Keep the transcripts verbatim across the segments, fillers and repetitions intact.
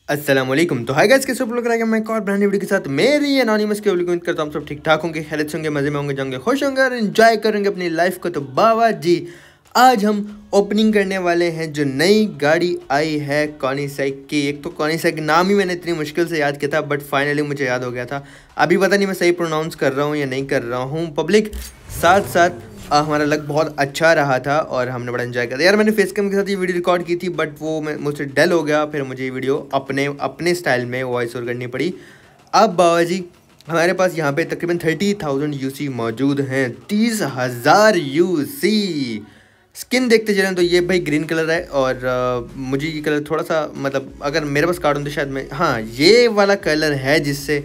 अस्सलाम वालेकुम। तो हाय गाइस, कैसे आप लोग रह गए मैं एक और ब्रांड वीडियो के साथ मेरी एनोनिमस के उम्मीद करता हूँ सब ठीक ठाक होंगे, खैरियत से होंगे, मजे में होंगे, जाएंगे, खुश होंगे और एंजॉय करेंगे अपनी लाइफ को। तो बाबा जी आज हम ओपनिंग करने वाले हैं जो नई गाड़ी आई है कॉनिसेक की। एक तो कॉनिसेक नाम ही मैंने इतनी मुश्किल से याद किया था बट फाइनली मुझे याद हो गया था। अभी पता नहीं मैं सही प्रोनाउंस कर रहा हूँ या नहीं कर रहा हूँ। पब्लिक साथ साथ आ, हमारा लग बहुत अच्छा रहा था और हमने बड़ा एंजॉय किया था। यार मैंने फेस कैम के साथ ये वीडियो रिकॉर्ड की थी बट वो मैं मुझसे डल हो गया, फिर मुझे ये वीडियो अपने अपने स्टाइल में वॉइस ओवर करनी पड़ी। अब बाबा जी हमारे पास यहाँ पे तकरीबन थर्टी थाउजेंड यू सी मौजूद हैं, तीस हज़ार यू सी। स्किन देखते चलें तो ये भाई ग्रीन कलर है और आ, मुझे ये कलर थोड़ा सा मतलब अगर मेरे पास कार्ड होते शायद मैं, हाँ ये वाला कलर है जिससे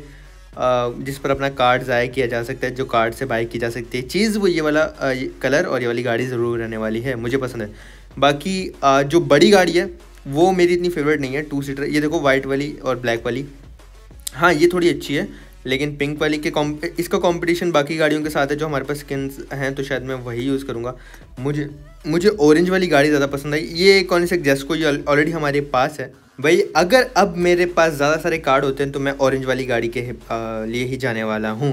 जिस पर अपना कार्ड ज़ाया किया जा सकता है, जो कार्ड से बाई की जा सकती है चीज़, वो ये वाला ये कलर और ये वाली गाड़ी ज़रूर रहने वाली है, मुझे पसंद है। बाकी जो बड़ी गाड़ी है वो मेरी इतनी फेवरेट नहीं है, टू सीटर। ये देखो वाइट वाली और ब्लैक वाली, हाँ ये थोड़ी अच्छी है, लेकिन पिंक वाली के कॉम इसका कंपटीशन बाकी गाड़ियों के साथ है जो हमारे पास स्किन्स हैं, तो शायद मैं वही यूज़ करूँगा। मुझे मुझे ऑरेंज वाली गाड़ी ज़्यादा पसंद आई। ये कौन से जेस्को ये ऑलरेडी हमारे पास है भाई। अगर अब मेरे पास ज़्यादा सारे कार्ड होते हैं तो मैं ऑरेंज वाली गाड़ी के आ, लिए ही जाने वाला हूँ।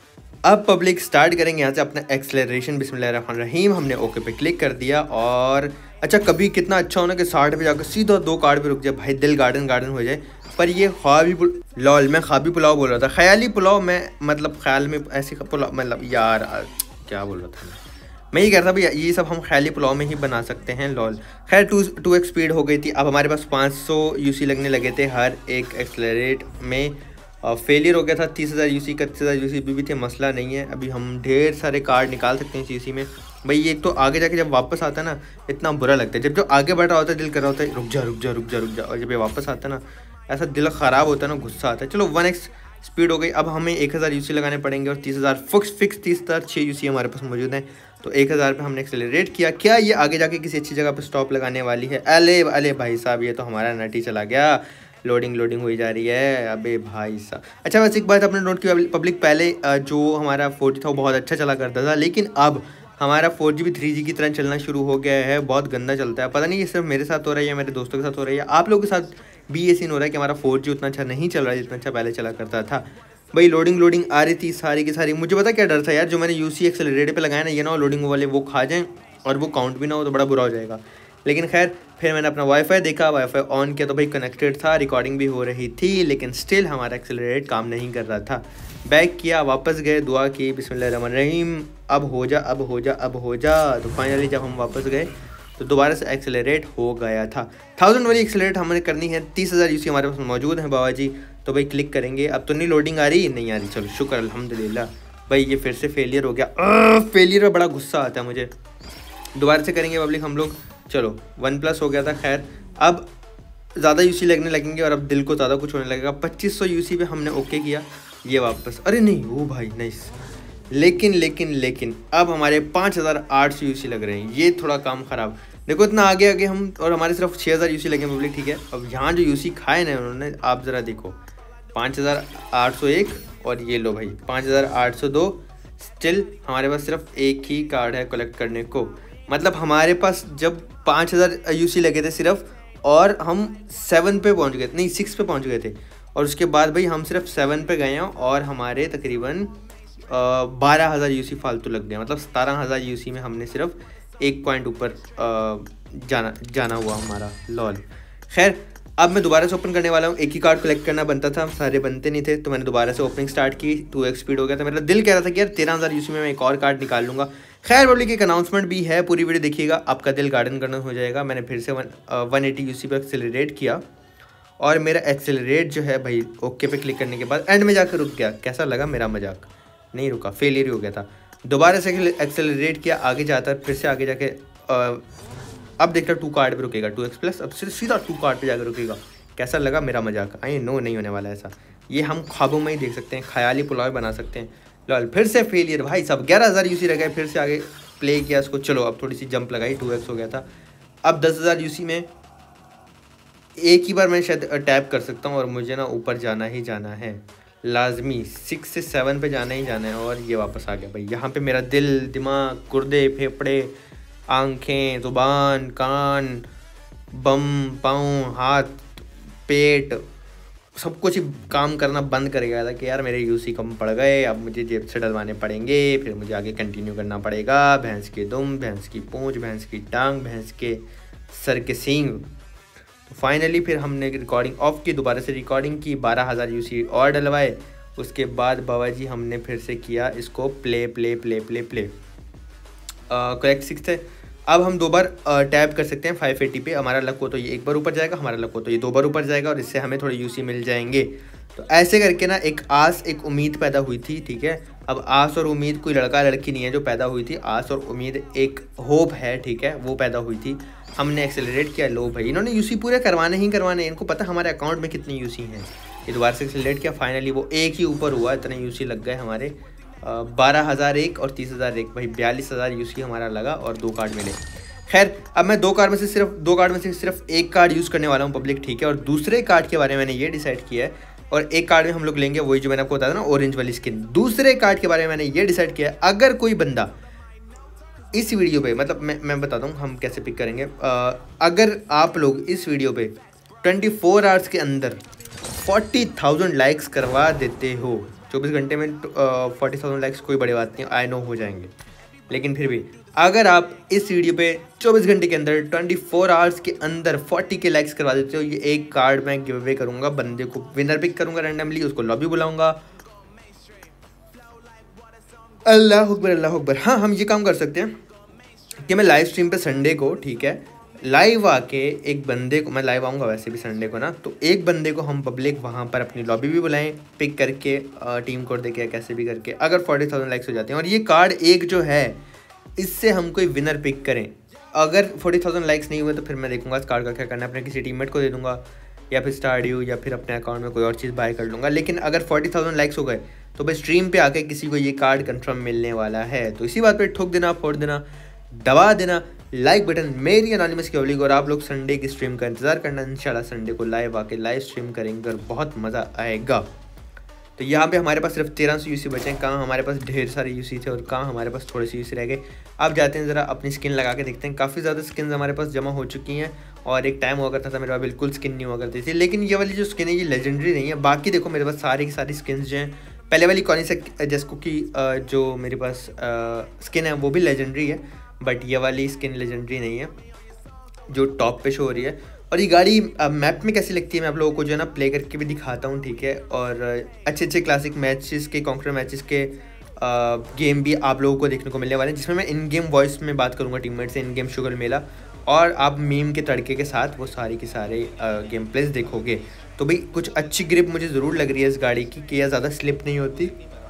अब पब्लिक स्टार्ट करेंगे यहाँ से अपना एक्सेलरेशन। बिस्मिल्लाहिर्रहमानिर्रहीम। हमने ओके पे क्लिक कर दिया और अच्छा कभी कितना अच्छा होना कि साठ पे जाकर सीधा दो कार्ड पे रुक जाए भाई, दिल गार्डन गार्डन हो जाए। पर ये ख्वाबी लॉल मैं ख्वाबी पुलाव बोल रहा था, ख्याली पुलाव मैं मतलब ख्याल में ऐसी पुलाव मतलब यार क्या बोल रहा था मैं मैं ये कह रहा था भाई ये सब हम ख्याली पुलाव में ही बना सकते हैं लॉल। खैर टू टू एक्स स्पीड हो गई थी। अब हमारे पास पाँच सौ यूसी लगने लगे थे हर एक एक्सेलरेट में। और फेलियर हो गया था तीस हज़ार यूसी, इकतीस हज़ार यूसी भी, भी थे, मसला नहीं है। अभी हम ढेर सारे कार्ड निकाल सकते हैं इस यूसी में भाई। ये तो आगे जाके जब वापस आता है ना इतना बुरा लगता है, जब जो आगे बढ़ रहा होता है दिल कर रहा होता है रुक जा रुक जा रुक जा रुक जा, और जब ये वापस आता है ना ऐसा दिल ख़राब होता है ना, गुस्सा आता है। चलो वन एक्स स्पीड हो गई। अब हमें एक हज़ार यूसी लगाने पड़ेंगे और तीस हज़ार फिक्स फिक्स तीस हज़ार छः यूसी हमारे पास मौजूद हैं, तो एक हज़ार पे हमने एक्सेलरेट किया। क्या ये आगे जाके किसी अच्छी जगह पे स्टॉप लगाने वाली है? अले अले भाई साहब ये तो हमारा नटी चला गया, लोडिंग लोडिंग हुई जा रही है। अबे भाई साहब अच्छा वैसे एक बात आपने नोट किया पब्लिक, पहले जो हमारा फोर जी था वो बहुत अच्छा चला करता था, लेकिन अब हमारा फोर जी भी थ्री जी की तरह चलना शुरू हो गया है, बहुत गंदा चलता है। पता नहीं ये सिर्फ मेरे साथ हो रहा है या मेरे दोस्तों के साथ हो रहा है या आप लोगों के साथ भी ये सीन हो रहा है कि हमारा फोर जी उतना अच्छा नहीं चल रहा है जितना अच्छा पहले चला करता था भाई। लोडिंग लोडिंग आ रही थी सारी की सारी। मुझे पता क्या डर था यार, जो मैंने यूसी एक्सेलरेटर पे लगाया ना, ये ना हो लोडिंग वाले वो खा जाएं और वो काउंट भी ना हो तो बड़ा बुरा हो जाएगा। लेकिन खैर फिर मैंने अपना वाईफाई देखा, वाईफाई ऑन किया तो भाई कनेक्टेड था, रिकॉर्डिंग भी हो रही थी, लेकिन स्टिल हमारा एक्सेलरेट काम नहीं कर रहा था। बैक किया, वापस गए, दुआ की बिस्मिल्लाहिर्रहमानिर्रहीम, अब हो जा अब हो जा अब हो जा। तो फाइनली जब हम वापस गए तो दोबारा से एक्सेलरेट हो गया था। थाउजेंड वाली एक्सेलरेट हमने करनी है, तीस हज़ार यूसी हमारे पास मौजूद है बाबा जी। तो भाई क्लिक करेंगे। अब तो नहीं लोडिंग आ रही, नहीं आ रही, चलो शुक्र अल्हम्दुलिल्लाह। भाई ये फिर से फेलियर हो गया, फेलियर में बड़ा गुस्सा आता है मुझे। दोबारा से करेंगे पब्लिक हम लोग। चलो वन प्लस हो गया था, खैर अब ज़्यादा यूसी लगने लगेंगे और अब दिल को ज़्यादा कुछ होने लगेगा। पच्चीस सौ यूसी पे हमने ओके किया, ये वापस, अरे नहीं वो भाई नाइस। लेकिन लेकिन लेकिन अब हमारे पाँच हज़ार आठ सौ यूसी लग रहे हैं, ये थोड़ा काम ख़राब। देखो इतना आगे आगे हम और हमारे सिर्फ छः हज़ार यूसी लगे पब्लिक, ठीक है। अब यहाँ जो यूसी खाए ना उन्होंने, आप ज़रा देखो, पाँच हज़ार आठ सौ एक और ये लो भाई पाँच हज़ार आठ सौ दो। स्टिल हमारे पास सिर्फ एक ही कार्ड है कलेक्ट करने को। मतलब हमारे पास जब पाँच हज़ार यूसी लगे थे सिर्फ और हम सेवन पे पहुँच गए थे, नहीं सिक्स पे पहुँच गए थे, और उसके बाद भाई हम सिर्फ सेवन पे गए हैं और हमारे तकरीबन बारह हज़ार यूसी फालतू लग गए। मतलब सतारह हज़ार यूसी में हमने सिर्फ एक पॉइंट ऊपर जाना जाना हुआ हमारा लॉल। खैर अब मैं दोबारा से ओपन करने वाला हूँ। एक ही कार्ड कलेक्ट करना बनता था, सारे बनते नहीं थे, तो मैंने दोबारा से ओपनिंग स्टार्ट की। टू एक्स स्पीड हो गया था, मेरा दिल कह रहा था कि यार तेरह हज़ार यूसी में मैं एक और कार्ड निकाल लूँगा। खैर पब्लिक एक अनाउंसमेंट भी है, पूरी वीडियो देखिएगा, आपका दिल गार्डन गार्डन हो जाएगा। मैंने फिर से वन वन एटी यूसी पर एक्सेलरेट किया और मेरा एक्सेलरेट जो है भाई ओके पे क्लिक करने के बाद एंड में जाकर रुक गया। कैसा लगा मेरा मजाक? नहीं रुका, फेलियर हो गया था। दोबारा से एक्सेलरेट किया, आगे जाता है, फिर से आगे जाके आ, अब देखता टू कार्ड पे रुकेगा, टू एक्स प्लस, अब सीधा टू कार्ड पे जाकर रुकेगा। कैसा लगा मेरा मजाक? आई नो नहीं होने वाला ऐसा, ये हम ख्वाबों में ही देख सकते हैं, ख्याली पुलाव बना सकते हैं। लॉल फिर से फेलियर भाई साहब, ग्यारह हज़ार यूसी रह गए, फिर से आगे प्ले किया इसको। चलो अब थोड़ी सी जंप लगाई, टू एक्स हो गया था। अब दस हज़ार यूसी में एक ही बार मैं शायद टैप कर सकता हूँ और मुझे ना ऊपर जाना ही जाना है, लाजमी सिक्स से सेवन पे जाना ही जाना है। और ये वापस आ गया भाई। यहाँ पे मेरा दिल, दिमाग, गुर्दे, फेफड़े, आंखें, जुबान, कान, बम, पाँव, हाथ, पेट, सब कुछ ही काम करना बंद कर गया था कि यार मेरे यूसी कम पड़ गए, अब मुझे जेब से डलवाने पड़ेंगे, फिर मुझे आगे कंटिन्यू करना पड़ेगा। भैंस के दुम, भैंस की पूंछ, भैंस की टांग, भैंस के सर के सींग। तो फाइनली फिर हमने रिकॉर्डिंग ऑफ की, दोबारा से रिकॉर्डिंग की, बारह हज़ार यूसी और डलवाए। उसके बाद बाबा जी हमने फिर से किया इसको play play play play play correct six है। अब हम दो बार टैप कर सकते हैं फाइव एटी पे। हमारा लक हो तो ये एक बार ऊपर जाएगा, हमारा लक हो तो ये दो बार ऊपर जाएगा और इससे हमें थोड़े यूसी मिल जाएंगे। तो ऐसे करके ना एक आस एक उम्मीद पैदा हुई थी, ठीक है। अब आस और उम्मीद कोई लड़का लड़की नहीं है जो पैदा हुई थी, आस और उम्मीद एक होप है, ठीक है, वो पैदा हुई थी। हमने एक्सेलरेट किया, लो भाई इन्होंने यूसी पूरे करवाने ही करवाने, इनको पता हमारे अकाउंट में कितनी यूसी हैं। ये दोबारा से एक्सेलरेट किया, फाइनली वो एक ही ऊपर हुआ, इतने यूसी लग गए हमारे बारह हज़ार एक और तीस हज़ार एक, भाई बयालीस हज़ार यूसी हमारा लगा और दो कार्ड मिले। खैर अब मैं दो कार्ड में से सिर्फ दो कार्ड में से सिर्फ एक कार्ड यूज़ करने वाला हूँ पब्लिक, ठीक है। और दूसरे कार्ड के बारे में मैंने ये डिसाइड किया है, और एक कार्ड में हम लोग लेंगे वही जो मैंने आपको बताया था ना, ऑरेंज वाली स्किन। दूसरे कार्ड के बारे में मैंने ये डिसाइड किया है, अगर कोई बंदा इस वीडियो पे, मतलब मैं मैं बताता हूँ हम कैसे पिक करेंगे। आ, अगर आप लोग इस वीडियो पे ट्वेंटी फोर आवर्स के अंदर फोर्टी थाउजेंड लाइक्स करवा देते हो, चौबीस घंटे में फोर्टी थाउजेंड लाइक्स कोई बड़ी बात नहीं, आई नो हो जाएंगे, लेकिन फिर भी अगर आप इस वीडियो पे चौबीस घंटे के अंदर चौबीस आवर्स के अंदर चालीस के लाइक्स करवा देते हो, ये एक कार्ड मैं गिव अवे करूँगा, बंदे को विनर पिक करूँगा रैंडमली, उसको लॉबी बुलाऊँगा। अल्लाह अकबर अल्लाह अकबर। हाँ हम ये काम कर सकते हैं कि मैं लाइव स्ट्रीम पे संडे को, ठीक है, लाइव आके एक बंदे को, मैं लाइव आऊँगा वैसे भी संडे को ना, तो एक बंदे को हम पब्लिक वहाँ पर अपनी लॉबी भी बुलाएं, पिक करके टीम कोड देके कैसे भी करके, अगर फोर्टी थाउजेंड लाइक्स हो जाते हैं और ये कार्ड एक जो है इससे हम कोई विनर पिक करें। अगर फोर्टी थाउजेंड लाइक्स नहीं हुए तो फिर मैं देखूंगा इस कार्ड का क्या करना है, अपने किसी टीममेट को दे दूंगा या फिर स्टारड्यू या फिर अपने अकाउंट में कोई और चीज़ बाय कर लूँगा। लेकिन अगर फोर्टी थाउजेंड लाइक्स हो गए तो भाई स्ट्रीम पे आके किसी को ये कार्ड कंफर्म मिलने वाला है। तो इसी बात पे ठोक देना, फोड़ देना, दबा देना लाइक बटन मेरी एनोनिमस की ओली, और आप लोग संडे की स्ट्रीम का इंतजार करना। इंशाल्लाह संडे को लाइव आके लाइव स्ट्रीम करेंगे और बहुत मज़ा आएगा। तो यहाँ पे हमारे पास सिर्फ तेरह सौ यूसी बचे हैं, कहाँ हमारे पास ढेर सारे यूसी थे और कहाँ हमारे पास थोड़े से यूसी रह गए। अब जाते हैं ज़रा अपनी स्किन लगा के देखते हैं। काफ़ी ज़्यादा स्किन्स हमारे पास जमा हो चुकी हैं और एक टाइम हुआ करता था मेरे पास बिल्कुल स्किन नहीं हुआ करती थी, लेकिन ये वाली जो स्किन है ये लेजेंडरी नहीं है। बाकी देखो मेरे पास सारी की सारी स्किन्स जो हैं, पहले वाली कौन सी जेस्को की जो मेरे पास स्किन है वो भी लेजेंडरी है, बट ये वाली स्किन लेजेंडरी नहीं है जो टॉप पे शो हो रही है। और ये गाड़ी मैप में कैसी लगती है मैं आप लोगों को जो है ना प्ले करके भी दिखाता हूँ, ठीक है। और अच्छे अच्छे क्लासिक मैचेस के, कॉन्कर मैचेस के आ, गेम भी आप लोगों को देखने को मिलने वाले हैं, जिसमें मैं इन गेम वॉइस में बात करूँगा टीममेट से, इन गेम शुगर मेला, और आप मीम के तड़के के साथ वो सारी की सारे गेम प्लेस देखोगे। तो भाई कुछ अच्छी ग्रिप मुझे ज़रूर लग रही है इस गाड़ी की कि यह ज़्यादा स्लिप नहीं होती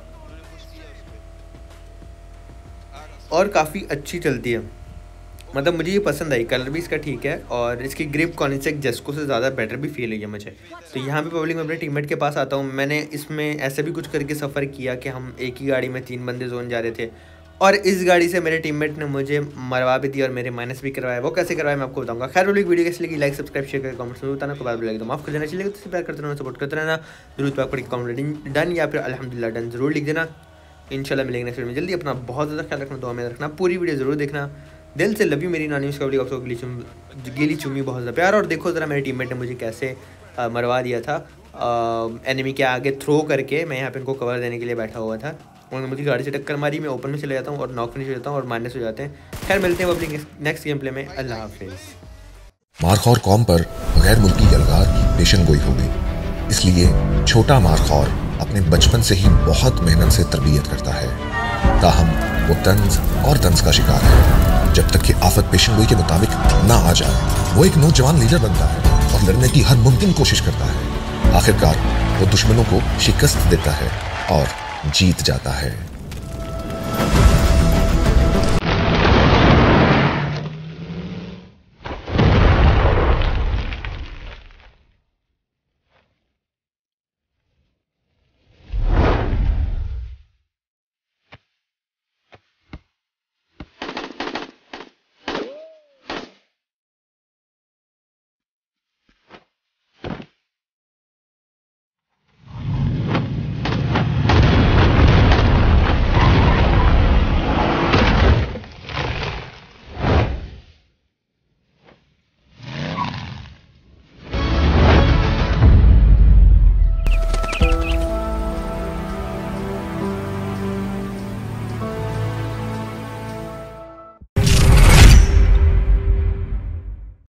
और काफ़ी अच्छी चलती है, मतलब मुझे ये पसंद आई। कलर भी इसका ठीक है और इसकी ग्रिप कॉनिसेक जेस्को से ज़्यादा बेटर भी फील हुई है मुझे। तो यहाँ पे पब्लिक में अपने टीममेट के पास आता हूँ। मैंने इसमें ऐसे भी कुछ करके सफ़र किया कि हम एक ही गाड़ी में तीन बंदे जोन जा रहे थे और इस गाड़ी से मेरे टीममेट ने मुझे मरवा भी दिया और मेरे माइनस भी करवाया। वो कैसे करवाया मैं आपको बताऊँगा। खैर पब्लिक वीडियो कैसे लगी, लाइक सब्सक्राइब शेयर करके कमेंट्स में बताना, कोई बात लगे तो माफ़ कर देना, चलेगा तो प्यार करते रहना, सपोर्ट करते रहना। जरूर पे आपको कमेंट डन या फिर अल्हम्दुलिल्लाह डन जरूर लिख देना। इंशाल्लाह मिलेंगे नेक्स्ट वीडियो में जल्दी। अपना बहुत ज़्यादा ख्याल रखना, दुआ में रखना, पूरी वीडियो ज़रूर देखना। दिल से लव यू मेरी नानी उसका आपको गिली चुम गिली चुमी बहुत ज़्यादा प्यार। और देखो ज़रा मेरे टीममेट ने मुझे कैसे आ, मरवा दिया था एनिमी के आगे थ्रो करके। मैं यहाँ पे इनको कवर देने के लिए बैठा हुआ था, उन्होंने मुझे गाड़ी से टक्कर मारी, मैं ओपन में चले जाता हूँ और नॉक फिनिश हो जाता हूँ और माइनस हो जाते हैं। खैर मिलते हैं पब्लिक नेक्स्ट गेम प्ले में। अल्लाह हाफिज़। मारखौर कौम पर गैर मुल्की यलगार की पेशन गोई हो गई, इसलिए छोटा मारखौर अपने बचपन से ही बहुत मेहनत से तरबियत करता है, ताहम वो तंज और तंज का शिकार है। जब तक कि आफत पेशन गोई के मुताबिक ना आ जाए, वो एक नौजवान लीडर बनता है और लड़ने की हर मुमकिन कोशिश करता है। आखिरकार वो दुश्मनों को शिकस्त देता है और जीत जाता है।